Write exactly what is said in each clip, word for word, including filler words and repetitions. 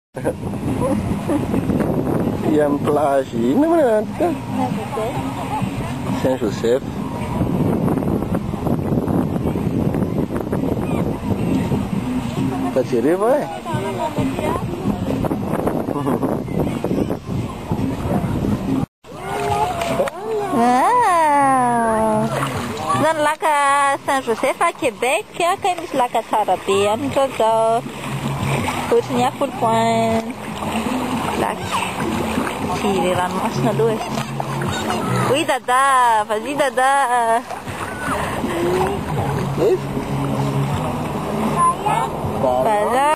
Yang plage ini mana nanti? Saint Joseph. Kecil dia apa? Nan laka Saint Joseph à Québec, kaya misy laka tsara be any zao zao. Ohatran'ny Apple Point, lac, sy ranomasina aloha e. Oui dada, vas-y dada. Voilà.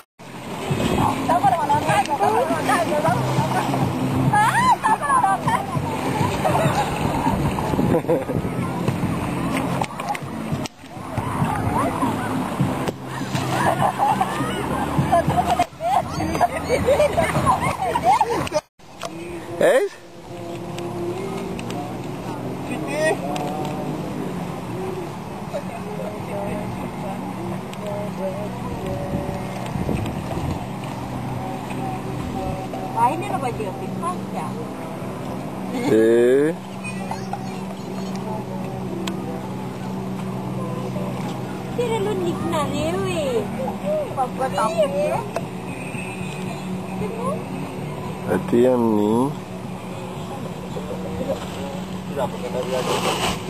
Eh? Ah, ini apa dia? Pintas ya? Eh. Kira lu nikna lewe. Papa tapi. Hati yang ni. Tidak, bukan dari